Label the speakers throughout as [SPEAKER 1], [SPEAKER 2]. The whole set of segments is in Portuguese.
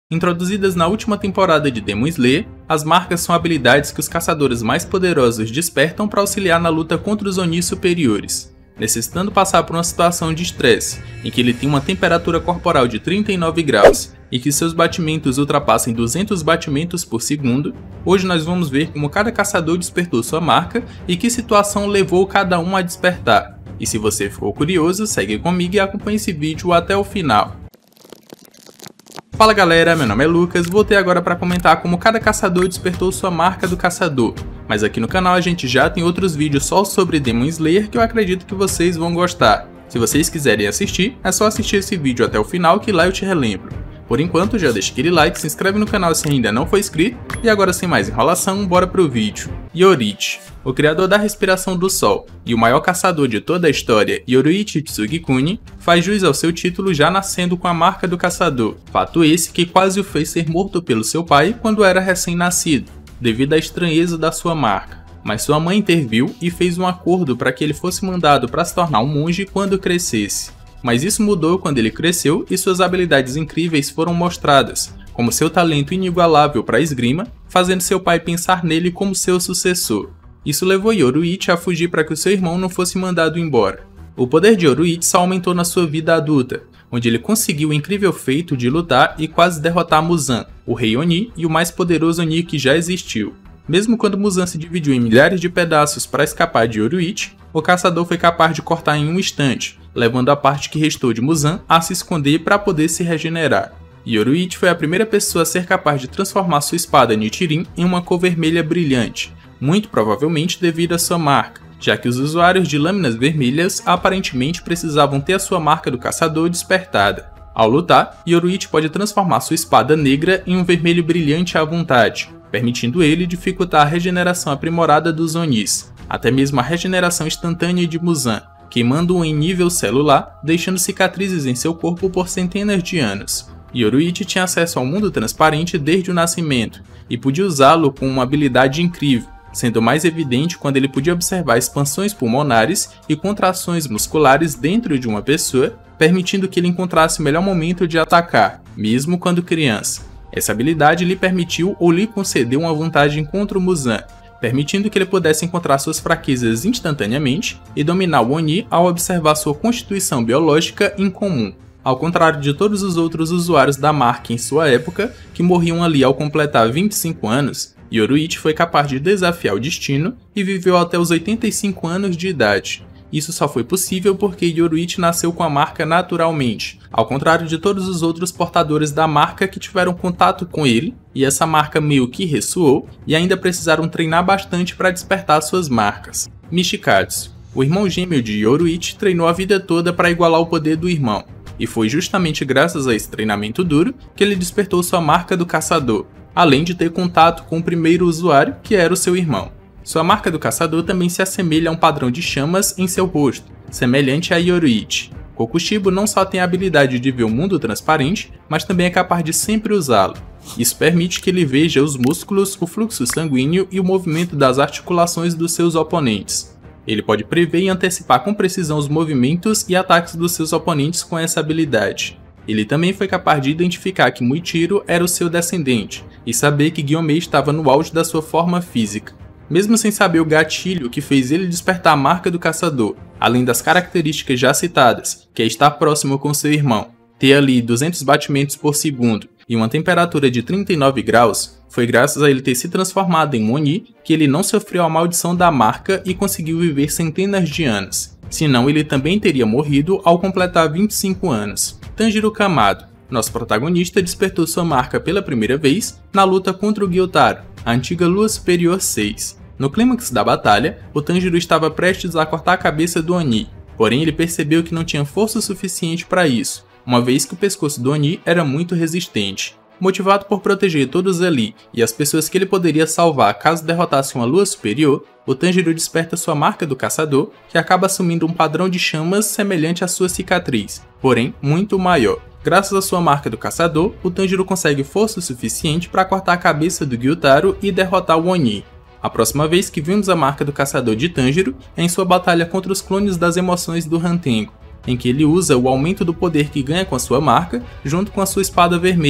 [SPEAKER 1] Introduzidas na última temporada de Demon Slayer, as marcas são habilidades que os caçadores mais poderosos despertam para auxiliar na luta contra os Oni superiores, necessitando passar por uma situação de estresse, em que ele tem uma temperatura corporal de 39 graus e que seus batimentos ultrapassem 200 batimentos por segundo. Hoje nós vamos ver como cada caçador despertou sua marca e que situação levou cada um a despertar. E se você ficou curioso, segue comigo e acompanhe esse vídeo até o final. Fala galera, meu nome é Lucas, voltei agora para comentar como cada caçador despertou sua marca do caçador. Mas aqui no canal a gente já tem outros vídeos só sobre Demon Slayer que eu acredito que vocês vão gostar. Se vocês quiserem assistir, é só assistir esse vídeo até o final que lá eu te relembro. Por enquanto já deixa aquele like, se inscreve no canal se ainda não for inscrito, e agora sem mais enrolação, bora pro vídeo. Yoruichi, o criador da respiração do sol e o maior caçador de toda a história, Yoruichi Tsugikuni, faz jus ao seu título já nascendo com a marca do caçador, fato esse que quase o fez ser morto pelo seu pai quando era recém-nascido, devido à estranheza da sua marca. Mas sua mãe interviu e fez um acordo para que ele fosse mandado para se tornar um monge quando crescesse. Mas isso mudou quando ele cresceu e suas habilidades incríveis foram mostradas, como seu talento inigualável para a esgrima, fazendo seu pai pensar nele como seu sucessor. Isso levou Yoruichi a fugir para que o seu irmão não fosse mandado embora. O poder de Yoruichi só aumentou na sua vida adulta, onde ele conseguiu o incrível feito de lutar e quase derrotar Muzan, o rei Oni e o mais poderoso Oni que já existiu. Mesmo quando Muzan se dividiu em milhares de pedaços para escapar de Yoruichi, o caçador foi capaz de cortar em um instante, levando a parte que restou de Muzan a se esconder para poder se regenerar. Yoruichi foi a primeira pessoa a ser capaz de transformar sua espada Nichirin em uma cor vermelha brilhante, muito provavelmente devido à sua marca, já que os usuários de lâminas vermelhas aparentemente precisavam ter a sua marca do caçador despertada. Ao lutar, Yoruichi pode transformar sua espada negra em um vermelho brilhante à vontade, permitindo ele dificultar a regeneração aprimorada dos Onis, até mesmo a regeneração instantânea de Muzan, queimando-o em nível celular, deixando cicatrizes em seu corpo por centenas de anos. Yoruichi tinha acesso ao mundo transparente desde o nascimento, e podia usá-lo com uma habilidade incrível, sendo mais evidente quando ele podia observar expansões pulmonares e contrações musculares dentro de uma pessoa, permitindo que ele encontrasse o melhor momento de atacar, mesmo quando criança. Essa habilidade lhe permitiu ou lhe concedeu uma vantagem contra o Muzan, permitindo que ele pudesse encontrar suas fraquezas instantaneamente e dominar o Oni ao observar sua constituição biológica incomum. Ao contrário de todos os outros usuários da marca em sua época, que morriam ali ao completar 25 anos, Yoruichi foi capaz de desafiar o destino e viveu até os 85 anos de idade. Isso só foi possível porque Yoruichi nasceu com a marca naturalmente, ao contrário de todos os outros portadores da marca que tiveram contato com ele, e essa marca meio que ressoou, e ainda precisaram treinar bastante para despertar suas marcas. Michikatsu, o irmão gêmeo de Yoruichi, treinou a vida toda para igualar o poder do irmão, e foi justamente graças a esse treinamento duro que ele despertou sua marca do caçador, além de ter contato com o primeiro usuário, que era o seu irmão. Sua marca do caçador também se assemelha a um padrão de chamas em seu rosto, semelhante a Yoruichi. Kokushibo não só tem a habilidade de ver o mundo transparente, mas também é capaz de sempre usá-lo. Isso permite que ele veja os músculos, o fluxo sanguíneo e o movimento das articulações dos seus oponentes. Ele pode prever e antecipar com precisão os movimentos e ataques dos seus oponentes com essa habilidade. Ele também foi capaz de identificar que Muichiro era o seu descendente, e saber que Gyomei estava no auge da sua forma física. Mesmo sem saber o gatilho que fez ele despertar a marca do caçador, além das características já citadas, que é estar próximo com seu irmão, ter ali 200 batimentos por segundo e uma temperatura de 39 graus, foi graças a ele ter se transformado em Oni que ele não sofreu a maldição da marca e conseguiu viver centenas de anos. Senão ele também teria morrido ao completar 25 anos. Tanjiro Kamado, nosso protagonista, despertou sua marca pela primeira vez na luta contra o Gyotaro, a antiga Lua Superior 6. No clímax da batalha, o Tanjiro estava prestes a cortar a cabeça do Oni, porém ele percebeu que não tinha força suficiente para isso, uma vez que o pescoço do Oni era muito resistente. Motivado por proteger todos ali e as pessoas que ele poderia salvar caso derrotasse uma Lua Superior, o Tanjiro desperta sua marca do caçador, que acaba assumindo um padrão de chamas semelhante à sua cicatriz, porém muito maior. Graças à sua marca do caçador, o Tanjiro consegue força suficiente para cortar a cabeça do Gyutaro e derrotar o Oni. A próxima vez que vimos a marca do caçador de Tanjiro é em sua batalha contra os clones das emoções do Hantengo, em que ele usa o aumento do poder que ganha com a sua marca junto com a sua espada vermelha,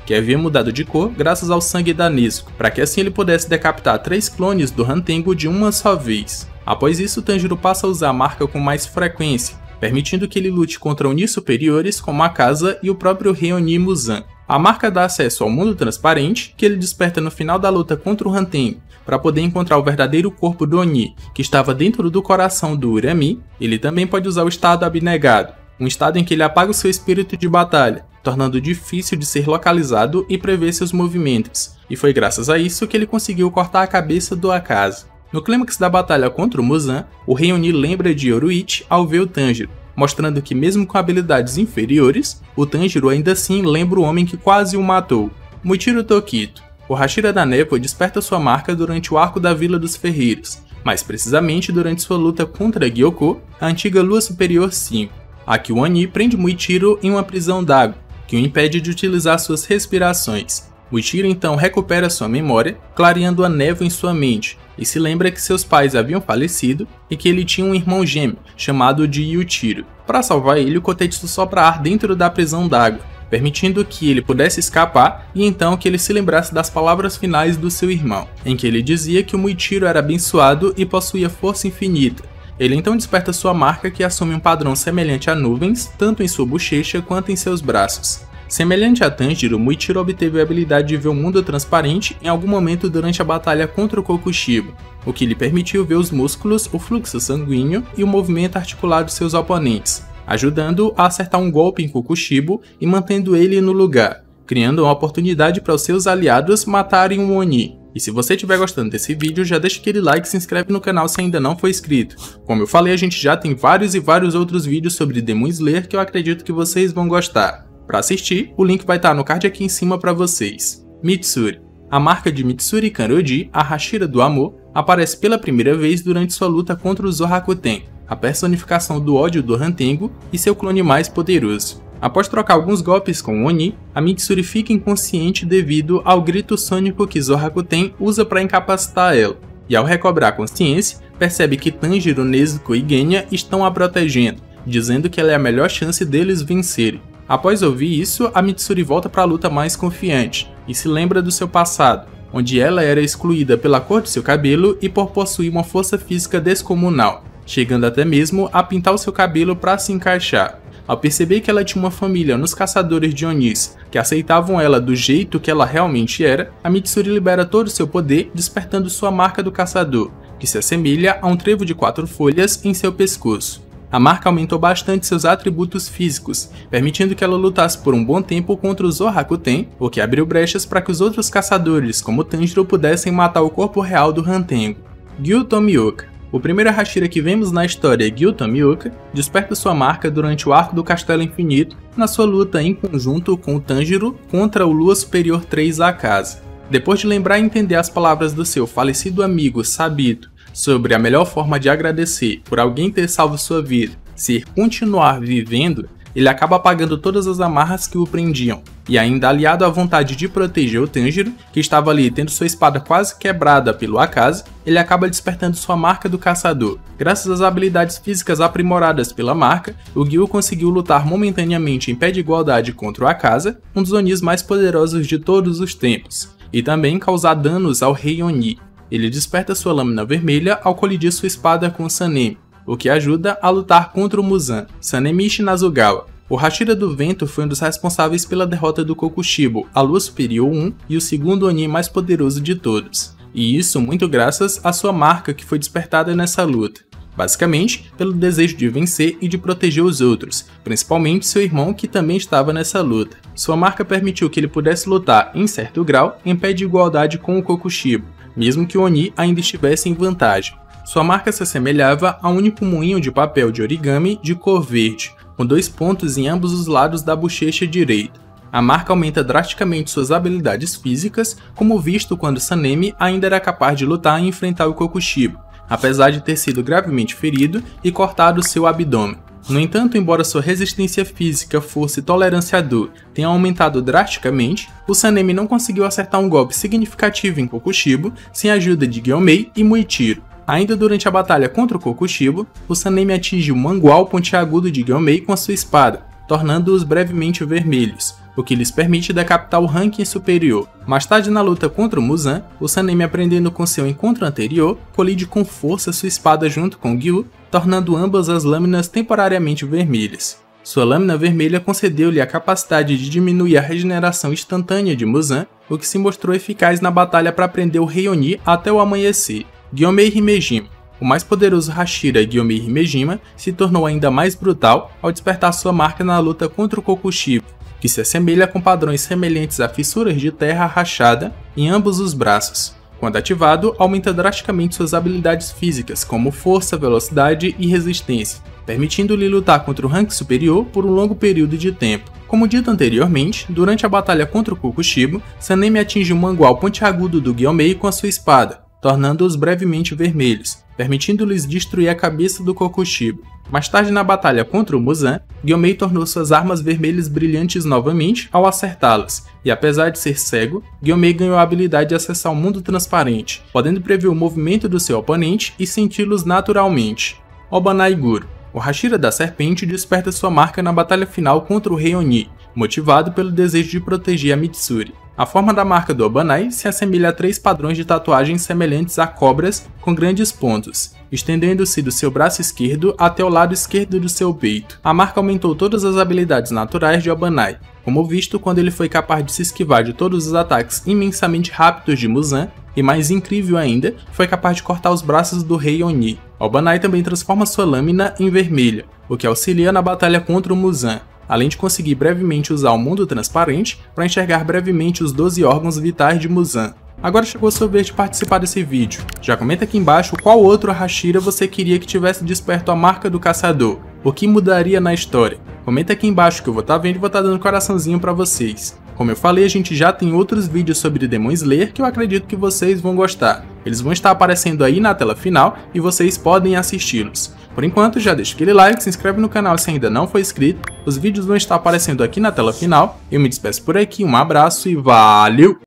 [SPEAKER 1] que havia mudado de cor graças ao sangue da Nezuko, para que assim ele pudesse decapitar 3 clones do Hantengo de uma só vez. Após isso, Tanjiro passa a usar a marca com mais frequência, permitindo que ele lute contra Oni superiores como a Akaza e o próprio rei Oni Muzan. A marca dá acesso ao mundo transparente, que ele desperta no final da luta contra o Hantengo, para poder encontrar o verdadeiro corpo do Oni, que estava dentro do coração do Urami. Ele também pode usar o estado abnegado, um estado em que ele apaga o seu espírito de batalha, tornando difícil de ser localizado e prever seus movimentos, e foi graças a isso que ele conseguiu cortar a cabeça do Akaza. No clímax da batalha contra o Muzan, o rei Oni lembra de Yoruichi ao ver o Tanjiro, mostrando que mesmo com habilidades inferiores, o Tanjiro ainda assim lembra o homem que quase o matou. Muichiro Tokito. O Hashira da Névoa desperta sua marca durante o arco da Vila dos Ferreiros, mais precisamente durante sua luta contra Gyoko, a antiga Lua Superior 5. Aqui o Oni prende Muichiro em uma prisão d'água, que o impede de utilizar suas respirações. Muichiro então recupera sua memória, clareando a névoa em sua mente, e se lembra que seus pais haviam falecido e que ele tinha um irmão gêmeo, chamado de Yuichiro. Para salvar ele, o Kotetsu sopra ar dentro da prisão d'água, permitindo que ele pudesse escapar e então que ele se lembrasse das palavras finais do seu irmão, em que ele dizia que o Muichiro era abençoado e possuía força infinita. Ele então desperta sua marca, que assume um padrão semelhante a nuvens, tanto em sua bochecha quanto em seus braços. Semelhante a Tanjiro, Muichiro obteve a habilidade de ver o mundo transparente em algum momento durante a batalha contra o Kokushibo, o que lhe permitiu ver os músculos, o fluxo sanguíneo e o movimento articular de seus oponentes, ajudando a acertar um golpe em Kokushibo e mantendo ele no lugar, criando uma oportunidade para os seus aliados matarem um Oni. E se você estiver gostando desse vídeo, já deixa aquele like e se inscreve no canal se ainda não for inscrito. Como eu falei, a gente já tem vários e vários outros vídeos sobre Demon Slayer que eu acredito que vocês vão gostar. Para assistir, o link vai estar no card aqui em cima para vocês. Mitsuri. A marca de Mitsuri Kanroji, a Hashira do Amor, aparece pela primeira vez durante sua luta contra o Zorakuten, a personificação do ódio do Hantengo e seu clone mais poderoso. Após trocar alguns golpes com o Oni, a Mitsuri fica inconsciente devido ao grito sônico que Zorakuten usa para incapacitar ela, e ao recobrar a consciência, percebe que Tanjiro, Nezuko e Genya estão a protegendo, dizendo que ela é a melhor chance deles vencerem. Após ouvir isso, a Mitsuri volta para a luta mais confiante, e se lembra do seu passado, onde ela era excluída pela cor de seu cabelo e por possuir uma força física descomunal, chegando até mesmo a pintar o seu cabelo para se encaixar. Ao perceber que ela tinha uma família nos caçadores de Onis, que aceitavam ela do jeito que ela realmente era, a Mitsuri libera todo o seu poder, despertando sua marca do caçador, que se assemelha a um trevo de 4 folhas em seu pescoço. A marca aumentou bastante seus atributos físicos, permitindo que ela lutasse por um bom tempo contra o Zorakuten, o que abriu brechas para que os outros caçadores, como Tanjiro, pudessem matar o corpo real do Hantengo. Gyu Tomioka. O primeiro Hashira que vemos na história, Gyu Tomioka, desperta sua marca durante o arco do Castelo Infinito, na sua luta em conjunto com o Tanjiro contra o Lua Superior 3 Akaza. Depois de lembrar e entender as palavras do seu falecido amigo Sabito sobre a melhor forma de agradecer por alguém ter salvo sua vida, ser continuar vivendo, ele acaba apagando todas as amarras que o prendiam, e ainda aliado à vontade de proteger o Tanjiro, que estava ali tendo sua espada quase quebrada pelo Akaza, ele acaba despertando sua marca do caçador. Graças às habilidades físicas aprimoradas pela marca, o Gyu conseguiu lutar momentaneamente em pé de igualdade contra o Akaza, um dos Onis mais poderosos de todos os tempos, e também causar danos ao Rei Oni. Ele desperta sua lâmina vermelha ao colidir sua espada com Sanemi, o que ajuda a lutar contra o Muzan. Sanemi Shinazugawa. O Hashira do Vento foi um dos responsáveis pela derrota do Kokushibo, a Lua Superior 1 e o segundo Oni mais poderoso de todos. E isso muito graças à sua marca que foi despertada nessa luta. Basicamente, pelo desejo de vencer e de proteger os outros, principalmente seu irmão que também estava nessa luta. Sua marca permitiu que ele pudesse lutar, em certo grau, em pé de igualdade com o Kokushibo, mesmo que o Oni ainda estivesse em vantagem. Sua marca se assemelhava a um único moinho de papel de origami de cor verde, com 2 pontos em ambos os lados da bochecha direita. A marca aumenta drasticamente suas habilidades físicas, como visto quando Sanemi ainda era capaz de lutar e enfrentar o Kokushibo, apesar de ter sido gravemente ferido e cortado seu abdômen. No entanto, embora sua resistência física, força e tolerância à dor tenham aumentado drasticamente, o Sanemi não conseguiu acertar um golpe significativo em Kokushibo sem a ajuda de Gyomei e Muichiro. Ainda durante a batalha contra o Kokushibo, o Sanemi atinge o mangual pontiagudo de Gyomei com a sua espada, tornando-os brevemente vermelhos, o que lhes permite decapitar o ranking superior. Mais tarde na luta contra o Muzan, o Sanemi, aprendendo com seu encontro anterior, colide com força sua espada junto com Gyu, tornando ambas as lâminas temporariamente vermelhas. Sua lâmina vermelha concedeu-lhe a capacidade de diminuir a regeneração instantânea de Muzan, o que se mostrou eficaz na batalha para prender o Rei Oni até o amanhecer. Gyomei Himejima. O mais poderoso Hashira Gyomei Himejima se tornou ainda mais brutal ao despertar sua marca na luta contra o Kokushibo, que se assemelha com padrões semelhantes a fissuras de terra rachada em ambos os braços. Quando ativado, aumenta drasticamente suas habilidades físicas, como força, velocidade e resistência, permitindo-lhe lutar contra o rank superior por um longo período de tempo. Como dito anteriormente, durante a batalha contra o Kokushibo, Sanemi atinge o mangual pontiagudo do Gyomei com a sua espada, tornando-os brevemente vermelhos, permitindo-lhes destruir a cabeça do Kokushibo. Mais tarde na batalha contra o Muzan, Gyomei tornou suas armas vermelhas brilhantes novamente ao acertá-las, e apesar de ser cego, Gyomei ganhou a habilidade de acessar o mundo transparente, podendo prever o movimento do seu oponente e senti-los naturalmente. Obanai Guru. O Hashira da Serpente desperta sua marca na batalha final contra o Rei Oni, motivado pelo desejo de proteger a Mitsuri. A forma da marca do Obanai se assemelha a 3 padrões de tatuagens semelhantes a cobras com grandes pontos, estendendo-se do seu braço esquerdo até o lado esquerdo do seu peito. A marca aumentou todas as habilidades naturais de Obanai, como visto quando ele foi capaz de se esquivar de todos os ataques imensamente rápidos de Muzan, e mais incrível ainda, foi capaz de cortar os braços do Rei Oni. Obanai também transforma sua lâmina em vermelha, o que auxilia na batalha contra o Muzan, além de conseguir brevemente usar o mundo transparente para enxergar brevemente os 12 órgãos vitais de Muzan. Agora chegou a sua vez de participar desse vídeo. Já comenta aqui embaixo qual outro Hashira você queria que tivesse desperto a marca do caçador, o que mudaria na história. Comenta aqui embaixo que eu vou estar vendo e vou estar dando coraçãozinho para vocês. Como eu falei, a gente já tem outros vídeos sobre Demon Slayer que eu acredito que vocês vão gostar. Eles vão estar aparecendo aí na tela final e vocês podem assisti-los. Por enquanto, já deixa aquele like, se inscreve no canal se ainda não for inscrito, os vídeos vão estar aparecendo aqui na tela final. Eu me despeço por aqui, um abraço e valeu!